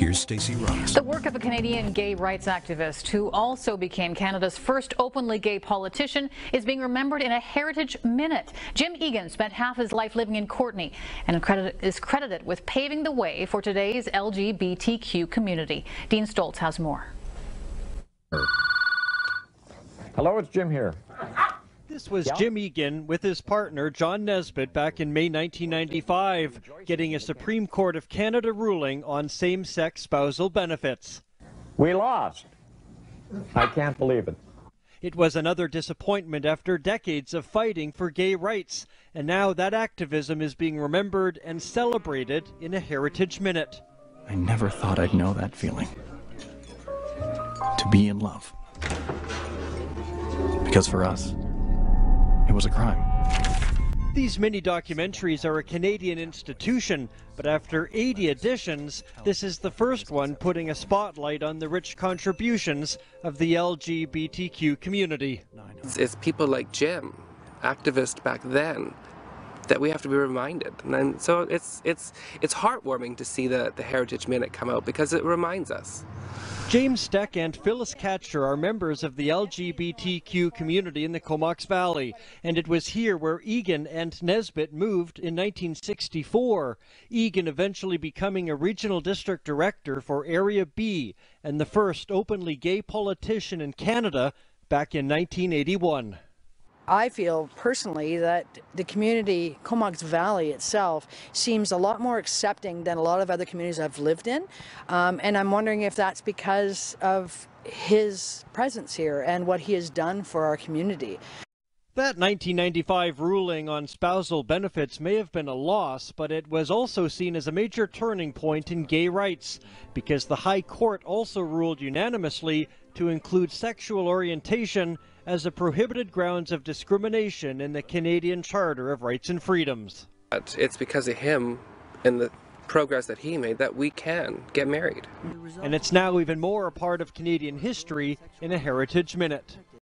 Here's Stacey Ross. The work of a Canadian gay rights activist who also became Canada's first openly gay politician is being remembered in a Heritage Minute. Jim Egan spent half his life living in Courtenay and is credited with paving the way for today's LGBTQ community. Dean Stoltz has more. Hello, it's Jim here. This was Jim Egan with his partner John Nesbit back in May 1995, getting a Supreme Court of Canada ruling on same-sex spousal benefits. We lost. I can't believe it. It was another disappointment after decades of fighting for gay rights, and now that activism is being remembered and celebrated in a Heritage Minute. I never thought I'd know that feeling. To be in love. Because for us, it was a crime. These mini-documentaries are a Canadian institution, but after 80 editions, this is the first one putting a spotlight on the rich contributions of the LGBTQ community. It's people like Jim, activist back then, that we have to be reminded. And so it's heartwarming to see the Heritage Minute come out because it reminds us. James Steck and Phyllis Catcher are members of the LGBTQ community in the Comox Valley, and it was here where Egan and Nesbit moved in 1964. Egan eventually becoming a regional district director for Area B and the first openly gay politician in Canada back in 1981. I feel personally that the community, Comox Valley itself, seems a lot more accepting than a lot of other communities I've lived in. And I'm wondering if that's because of his presence here and what he has done for our community. That 1995 ruling on spousal benefits may have been a loss, but it was also seen as a major turning point in gay rights, because the High Court also ruled unanimously to include sexual orientation as a prohibited grounds of discrimination in the Canadian Charter of Rights and Freedoms. It's because of him and the progress that he made that we can get married. And it's now even more a part of Canadian history in a Heritage Minute.